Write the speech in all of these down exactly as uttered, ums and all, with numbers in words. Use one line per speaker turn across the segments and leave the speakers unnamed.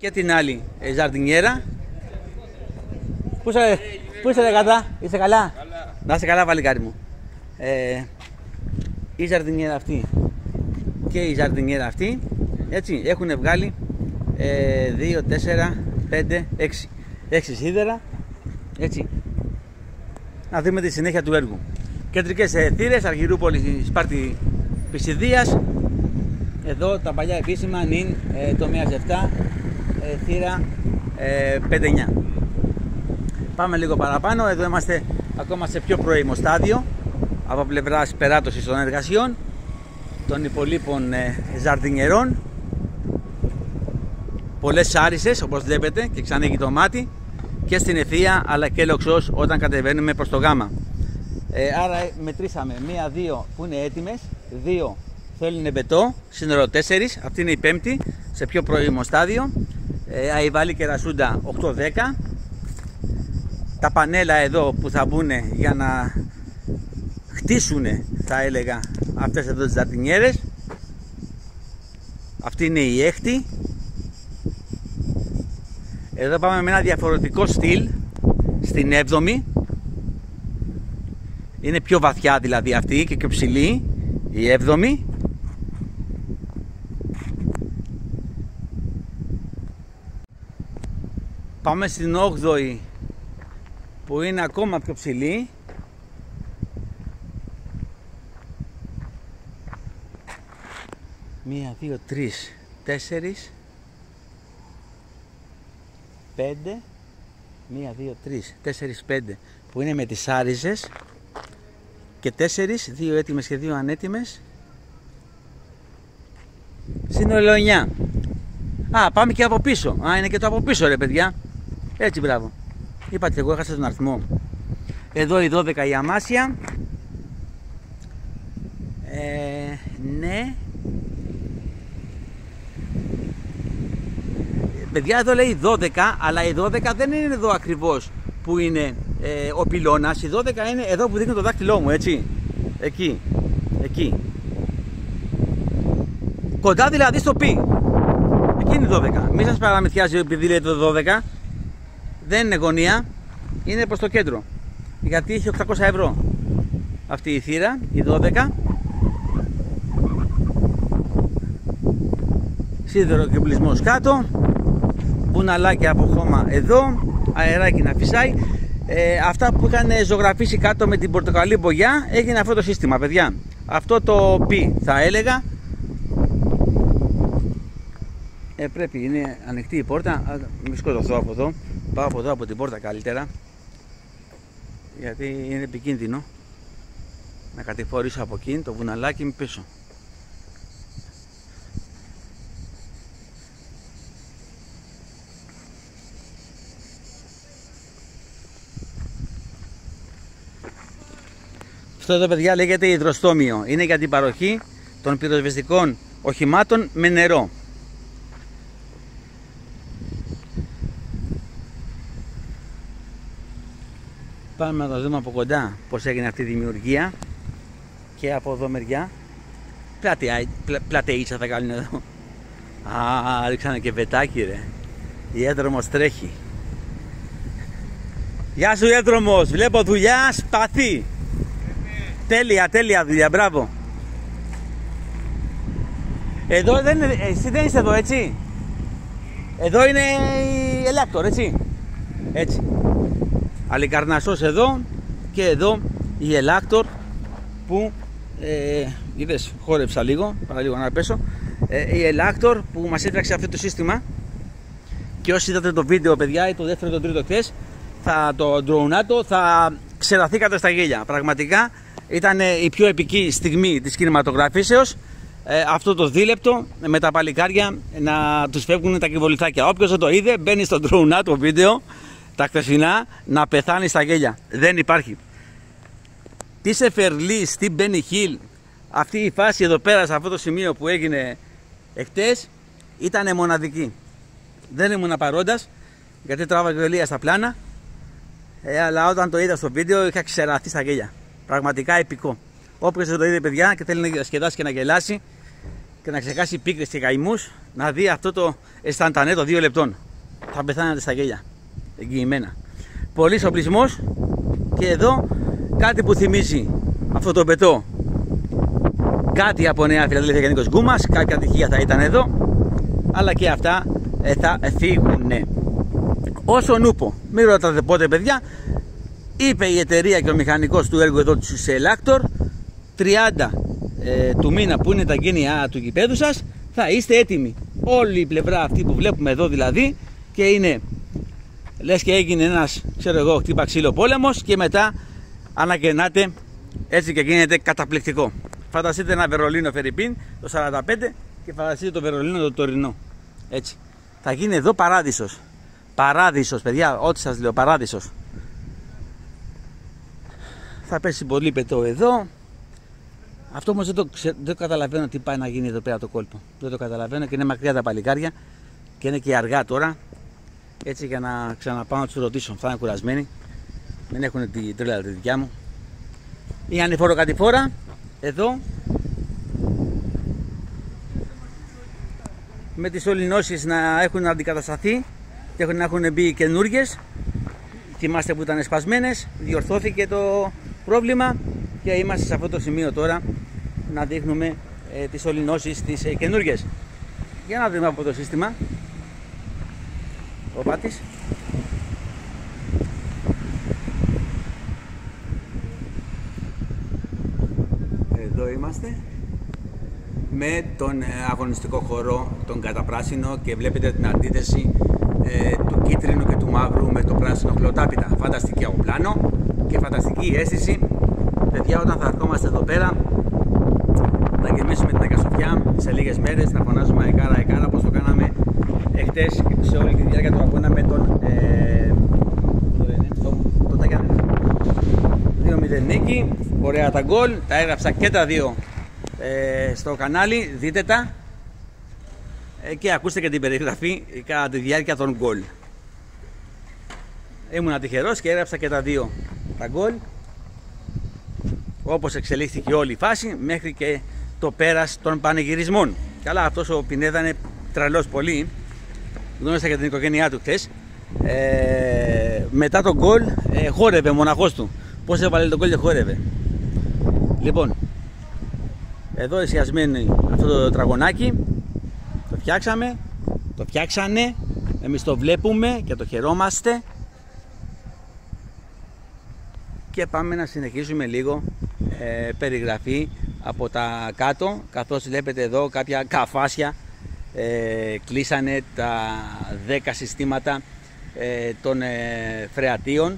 Και την άλλη ε, ζαρτινιέρα. Πού είσαι, πού είσαι ρε κατά, είσαι καλά? Καλά. Να είσαι καλά παλικάρι μου. Ε, η ζαρτινιέρα αυτή και η ζαρτινιέρα αυτή, έτσι, έχουν βγάλει ε, δύο, τέσσερα, πέντε, έξι. έξι σίδερα, έτσι. Να δούμε τη συνέχεια του έργου. Κεντρικές θύρες, Αργυρούπολη, Σπάρτη, Πισιδίας. Εδώ τα παλιά επίσημα, νυν, ε, τομέας επτά, ε, θύρα ε, πέντε εννιά. Πάμε λίγο παραπάνω, εδώ είμαστε ακόμα σε πιο πρώιμο στάδιο από πλευράς περάτωσης των εργασιών των υπολείπων ε, ζαρτινιερών. Πολλές άρισες όπως βλέπετε και ξανοίγει το μάτι και στην ευθεία αλλά και λοξός όταν κατεβαίνουμε προς το γάμα. Ε, άρα μετρήσαμε μία, δύο που είναι έτοιμες, δύο θέλουν μπετό, σύνολο τέσσερις, αυτή είναι η πέμπτη σε πιο πρώιμο στάδιο. Ε, αϊβάλι και ρασούντα οκτώ δέκα. Τα πανέλα εδώ που θα μπουν για να χτίσουν, θα έλεγα, αυτές εδώ τις ζαρτινιέρες. Αυτή είναι η έκτη. Εδώ πάμε με ένα διαφορετικό στυλ στην έβδομη. Είναι πιο βαθιά δηλαδή αυτή και πιο ψηλή η έβδομη. Πάμε στην όγδοη που είναι ακόμα πιο ψηλή. Μία, δύο, τρεις, τέσσερις, πέντε. Μία, δύο, τρεις, τέσσερις, πέντε που είναι με τις άριζες. Και τέσσερις, δύο έτοιμες και δύο ανέτοιμες. Σύνολο εννιά. Α, πάμε και από πίσω. Α, είναι και το από πίσω ρε παιδιά. Έτσι, μπράβο. Είπατε, εγώ έχασα τον αριθμό. Εδώ η δώδεκα η αμάσια. Ε, ναι. Παιδιά, εδώ λέει δώδεκα, αλλά η δώδεκα δεν είναι εδώ ακριβώς που είναι ε, ο πυλώνας. Η δώδεκα είναι εδώ που δείχνει το δάχτυλό μου, έτσι. Εκεί. Εκεί. Κοντά δηλαδή στο πι. Εκεί είναι η δώδεκα. Μην σας παραμυθιάζει επειδή λέει το δώδεκα. Δεν είναι γωνία. Είναι προς το κέντρο. Γιατί έχει οκτακόσια ευρώ αυτή η θύρα, η δώδεκα. Σίδερο και μπλισμός κάτω. Μπουναλάκια από χώμα εδώ. Αεράκι να φυσάει. Ε, αυτά που είχαν ζωγραφίσει κάτω με την πορτοκαλί μπογιά, έγινε αυτό το σύστημα, παιδιά. Αυτό το πι θα έλεγα. Ε, πρέπει, είναι ανοιχτή η πόρτα. Μη σκοτωθώ από εδώ. Πάω από εδώ από την πόρτα καλύτερα. Γιατί είναι επικίνδυνο να κατηφορήσω από εκεί το βουναλάκι μου πίσω. Αυτό εδώ, παιδιά, λέγεται υδροστόμιο. Είναι για την παροχή των πυροσβεστικών οχημάτων με νερό. Πάμε να το δούμε από κοντά πως έγινε αυτή η δημιουργία. Και από εδώ μεριά. Πλατεΐτσα θα κάνουν εδώ. Α, ρίξανε και βετάκι ρε. Η έδρομος τρέχει. Γεια σου έδρομος, βλέπω δουλειά σπαθή. Τέλεια, τέλεια δουλειά, μπράβο. Εδώ δεν είναι, εσύ δεν είσαι εδώ, έτσι. Εδώ είναι η Ελάκτορ, έτσι. Έτσι. Αλικαρνασσός εδώ και εδώ η Ελάκτορ που ε, είδες, χόρεψα λίγο, παρά λίγο να πέσω. Ε, η Ελάκτορ που μας έφτιαξε αυτό το σύστημα. Και όσοι είδατε το βίντεο, παιδιά, ή το δεύτερο ή το τρίτο χθες, θα το ντροουνάτο, θα ξεραθήκατε στα γέλια. Πραγματικά ήταν η πιο επική στιγμή της κινηματογραφήσεως. Ε, αυτό το δίλεπτο με τα παλικάρια να τους φεύγουν τα κυβολιθάκια. Όποιος δεν το είδε, μπαίνει στο ντροουνάτο βίντεο τα χθεσινά να πεθάνει στα γέλια. Δεν υπάρχει. Τι σε Φερλί, τι Μπένι Χιλ, αυτή η φάση εδώ πέρα σε αυτό το σημείο που έγινε εχθές ήταν μοναδική. Δεν ήμουν παρόντας γιατί τράβαγε ο Ηλίας στα πλάνα, ε, αλλά όταν το είδα στο βίντεο είχα ξεραθεί στα γέλια. Πραγματικά επικό. Όποιος δεν το είδε, παιδιά, και θέλει να διασκεδάσει και να γελάσει, και να ξεχάσει πίκρες και καημούς, να δει αυτό το εσταντανέ των δύο λεπτών. Θα πεθάνετε στα γέλια. Εγγυημένα. Πολύς οπλισμός και εδώ κάτι που θυμίζει αυτό το πετό. Κάτι από Νέα Φιλαδέλφια και Νίκος Γκούμας, κάποια τυχεία θα ήταν εδώ, αλλά και αυτά ε, θα φύγουν. Όσον ούπο, μην ρωτάτε πότε παιδιά, είπε η εταιρεία και ο μηχανικός του έργου εδώ του Selactor, τριάντα ε, του μήνα που είναι τα γένεια του γηπέδου σας, θα είστε έτοιμοι. Όλη η πλευρά αυτή που βλέπουμε εδώ δηλαδή, και είναι λες και έγινε ένας, ξέρω εγώ, χτύπα ξύλο πόλεμος, και μετά ανακαινάτε έτσι και γίνεται καταπληκτικό. Φανταστείτε ένα Βερολίνο Φερρυπίν το σαράντα πέντε και φανταστείτε το Βερολίνο το τωρινό. Έτσι. Θα γίνει εδώ παράδεισος. Παράδεισος, παιδιά, ό,τι σας λέω, παράδεισος. Θα πέσει πολύ πετό εδώ. Αυτό όμως δεν το, ξε... δεν το καταλαβαίνω τι πάει να γίνει εδώ πέρα το κόλπο. Δεν το καταλαβαίνω και είναι μακριά τα παλικάρια και είναι και αργά τώρα. Έτσι, για να ξαναπάω να τους ρωτήσω. Θα είναι κουρασμένοι. Δεν έχουν την τρέλα τη δικιά μου. Η ανηφόρο κατηφόρα εδώ με τις σωληνώσεις να έχουν αντικατασταθεί και να έχουν μπει καινούργιες. Θυμάστε που ήταν σπασμένες, διορθώθηκε το πρόβλημα και είμαστε σε αυτό το σημείο τώρα να δείχνουμε ε, τις σωληνώσεις τις ε, καινούργιες. Για να δούμε από το σύστημα. Ο πάτης. Εδώ είμαστε με τον αγωνιστικό χώρο, τον καταπράσινο, και βλέπετε την αντίθεση ε, του κίτρινου και του μαύρου με το πράσινο χλωτάπιτα. Φανταστική από πλάνο και φανταστική αίσθηση. Παιδιά, όταν θα ερχόμαστε εδώ πέρα να γεμίσουμε την Αγιασοφιά σε λίγες μέρες, θα φωνάζουμε αεκάρα αεκάρα όπως το κάναμε εχθές σε όλη τη διάρκεια του αγώνα με τον ε, τον Ταγιάννη. δύο μηδέν νίκη, ωραία τα γκολ, τα έγραψα και τα δύο ε, στο κανάλι, δείτε τα ε, και ακούστε και την περιγραφή κατά τη διάρκεια των γκολ. Ήμουν τυχερός και έγραψα και τα δύο τα γκολ, όπως εξελίχθηκε όλη η φάση μέχρι και το πέρας των πανηγυρισμών. Καλά, αυτός ο Πινέδα είναι τρελός πολύ, γνώρισα και την οικογένειά του χθες. Ε, μετά τον γκολ ε, χόρευε μοναχός του. Πώς έβαλε τον γκολ και χόρευε. Λοιπόν, εδώ εσιασμένοι αυτό το τραγωνάκι, το φτιάξαμε, το φτιάξανε, εμείς το βλέπουμε και το χαιρόμαστε, και πάμε να συνεχίσουμε λίγο ε, περιγραφή από τα κάτω, καθώς βλέπετε εδώ κάποια καφάσια ε, κλείσανε τα δέκα συστήματα ε, των ε, φρεατίων,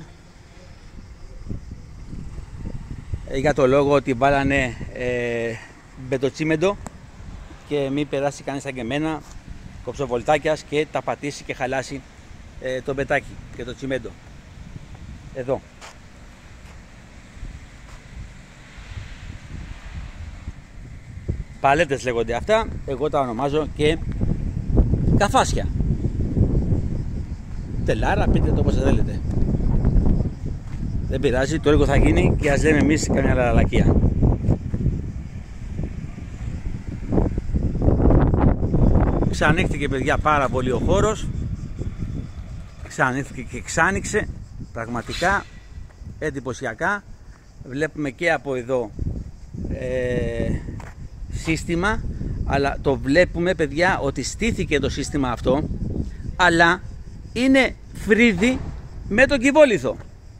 ε, για το λόγο ότι βάλανε ε, μπετοτσίμεντο και μην περάσει κανείς σαν και εμένα κοψοβολτάκιας και τα πατήσει και χαλάσει ε, το μπετάκι και το τσιμέντο. Εδώ παλέτες λέγονται αυτά, εγώ τα ονομάζω και καφάσια. Τελάρα, πείτε το όπως θέλετε. Δεν πειράζει, το έργο θα γίνει και ας λέμε εμείς καμιά λαλακία. Ξανοίχθηκε, παιδιά, πάρα πολύ ο χώρος. Ξανοίχθηκε και ξανοίξε. Πραγματικά εντυπωσιακά. Βλέπουμε και από εδώ ε, σύστημα, αλλά το βλέπουμε, παιδιά, ότι στήθηκε το σύστημα αυτό, αλλά είναι φρύδι με τον κυβόλιθο.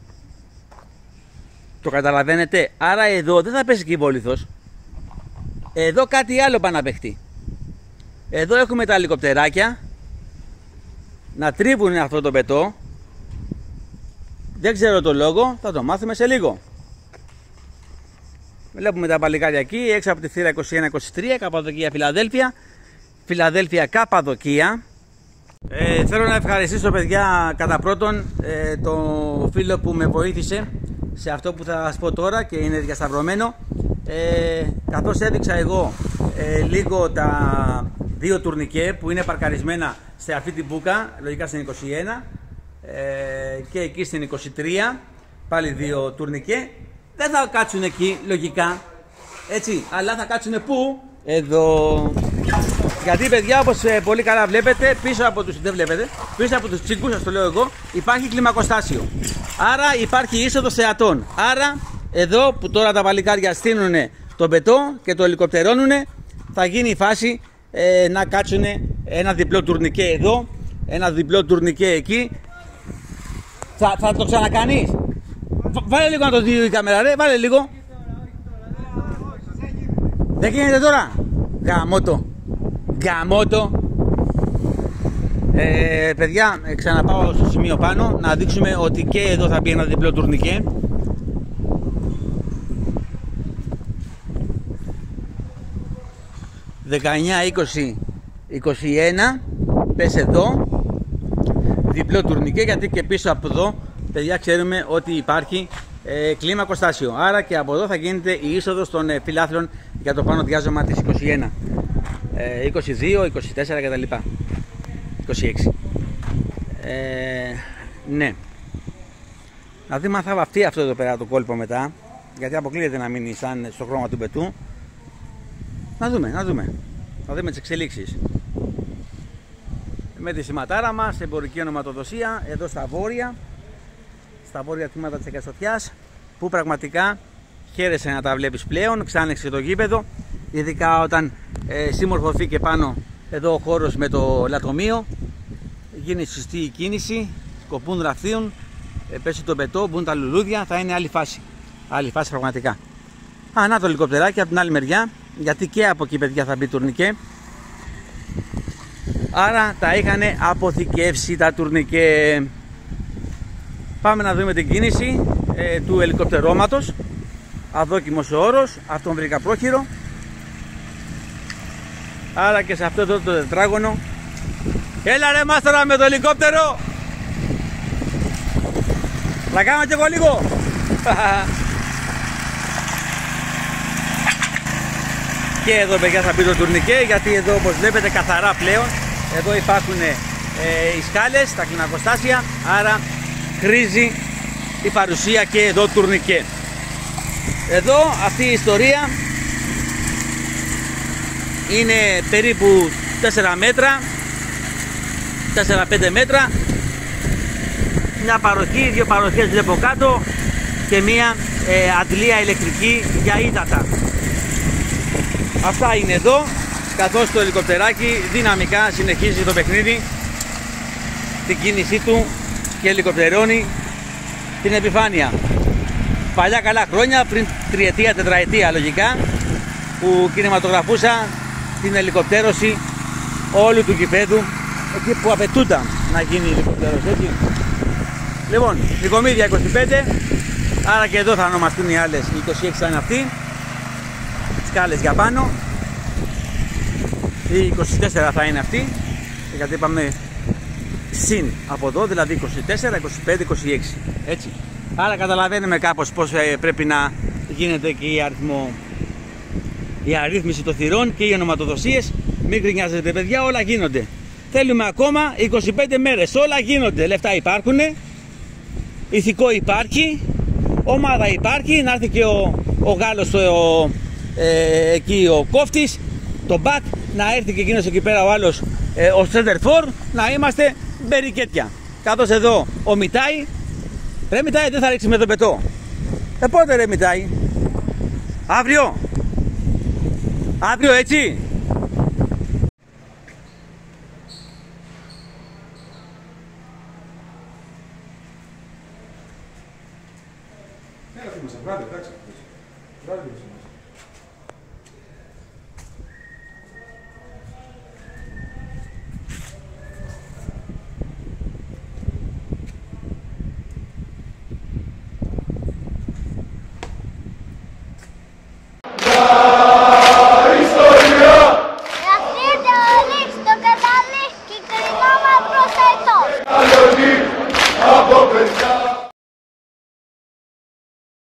Το καταλαβαίνετε? Άρα εδώ δεν θα πέσει κυβόλιθος, εδώ κάτι άλλο πάει να παιχτεί. Εδώ έχουμε τα ελικοπτεράκια να τρίβουν αυτό το πετό. Δεν ξέρω το λόγο, θα το μάθουμε σε λίγο. Βλέπουμε τα παλικάρια εκεί, έξω από τη θύρα είκοσι ένα είκοσι τρία, Καπαδοκία Φιλαδέλφια. Φιλαδέλφια Καπαδοκία. Ε, θέλω να ευχαριστήσω, παιδιά, κατά πρώτον ε, το φίλο που με βοήθησε σε αυτό που θα σας πω τώρα και είναι διασταυρωμένο. Ε, καθώς έδειξα εγώ ε, λίγο τα δύο τουρνικέ που είναι παρκαρισμένα σε αυτή την μπούκα, λογικά στην είκοσι ένα ε, και εκεί στην είκοσι τρία, πάλι δύο τουρνικέ. Δεν θα κάτσουν εκεί λογικά, έτσι, αλλά θα κάτσουν πού? Εδώ. Γιατί παιδιά, όπως πολύ καλά βλέπετε, πίσω από τους, δεν βλέπετε, πίσω από τους τσίγκους, σας το λέω εγώ, υπάρχει κλιμακοστάσιο. Άρα υπάρχει είσοδος θεατών. Άρα εδώ που τώρα τα παλικάρια στείνουν τον πετό και το ελικοπτερώνουν, θα γίνει η φάση ε, να κάτσουν ένα διπλό τουρνικέ εδώ, ένα διπλό τουρνικέ εκεί. Θα, θα το ξανακάνεις? Βάλε λίγο να το δει η κάμερα, ρε, βάλε λίγο. Δεν γίνεται τώρα? Γαμώτο. Γαμώτο. Ε, παιδιά, ξαναπάω στο σημείο πάνω να δείξουμε ότι και εδώ θα μπει ένα διπλό τουρνικέ. δεκαεννιά, είκοσι, είκοσι ένα. Πες εδώ διπλό τουρνικέ, γιατί και πίσω από εδώ, παιδιά, ξέρουμε ότι υπάρχει ε, κλίμακοστάσιο. Άρα και από εδώ θα γίνεται η είσοδος των ε, φιλάθλων για το πάνω διάζωμα της είκοσι ένα, ε, είκοσι δύο, είκοσι τέσσερα κτλ. είκοσι έξι. Ε, ναι. Να δούμε αν θα βαφτεί αυτό εδώ πέρα το κόλπο μετά, γιατί αποκλείεται να μείνει σαν στο χρώμα του πετού. Να δούμε, να δούμε. Να δούμε τις εξελίξεις. Με τη σηματάρα μας, εμπορική ονοματοδοσία, εδώ στα βόρεια, στα βόρεια τμήματα της Εκαστοτιάς, που πραγματικά χαίρεσαι να τα βλέπεις πλέον. Ξάνεξε το γήπεδο, ειδικά όταν ε, συμμορφωθεί και πάνω εδώ ο χώρος με το λατομείο, γίνει σωστή η κίνηση, σκοπούν δραθείων, ε, πέσει το πετό, μπουν τα λουλούδια, θα είναι άλλη φάση. Άλλη φάση πραγματικά. Α, να το ελικοπτεράκι από την άλλη μεριά, γιατί και από εκεί, παιδιά, θα μπει τουρνικέ. Άρα τα είχαν αποθηκεύσει τα τουρνικέ. Πάμε να δούμε την κίνηση ε, του ελικοπτερώματος. Αδόκιμος ο όρος, αυτόν βρήκα πρόχειρο. Άρα και σε αυτό εδώ το τετράγωνο. Έλα ρε μάστορα με το ελικόπτερο. Να κάνω κι εγώ λίγο. Και εδώ, παιδιά, θα μπει το τουρνικέ, γιατί εδώ, όπως βλέπετε, καθαρά πλέον εδώ υπάρχουν ε, οι σκάλες, τα κλιμακοστάσια, άρα χρήζει η παρουσία και εδώ τουρνικέ. Εδώ αυτή η ιστορία είναι περίπου τέσσερα μέτρα, τέσσερα πέντε μέτρα, μια παροχή, δύο παροχές βλέπω κάτω και μια ε, αντλία ηλεκτρική για ύδατα. Αυτά είναι εδώ, καθώς το ελικοπτεράκι δυναμικά συνεχίζει το παιχνίδι, την κίνησή του και ελικοπτερώνει την επιφάνεια. Παλιά καλά χρόνια, πριν τριετία, τετραετία λογικά, που κινηματογραφούσα την ελικοπτέρωση όλου του γηπέδου, εκεί που απαιτούνταν να γίνει η ελικοπτέρωση, έτσι. Λοιπόν, Νικομίδια είκοσι πέντε, άρα και εδώ θα ονομαστούν οι άλλες, οι είκοσι έξι θα είναι αυτοί, σκάλες για πάνω, οι είκοσι τέσσερα θα είναι αυτοί, γιατί είπαμε συν από εδώ, δηλαδή είκοσι τέσσερα, είκοσι πέντε, είκοσι έξι, έτσι. Άρα καταλαβαίνουμε κάπως πως πρέπει να γίνεται και η, αριθμό, η αρρύθμιση των θυρών και οι ονοματοδοσίες. Μην γκρινιάζετε, παιδιά, όλα γίνονται. Θέλουμε ακόμα είκοσι πέντε μέρες, όλα γίνονται. Λεφτά υπάρχουν, ηθικό υπάρχει, ομάδα υπάρχει, να έρθει και ο, ο Γάλλος ο, ε, εκεί ο κόφτης, το μπακ, να έρθει και εκείνος εκεί πέρα ο άλλος ε, ο Σέντερφορ, να είμαστε μπερικέτια. Καθώς εδώ ο Μιτάι, ρε Μιτάι, δεν θα ρίξει με το πετό. Ε πότε ρε Μιτάι? Αύριο. Αύριο, έτσι.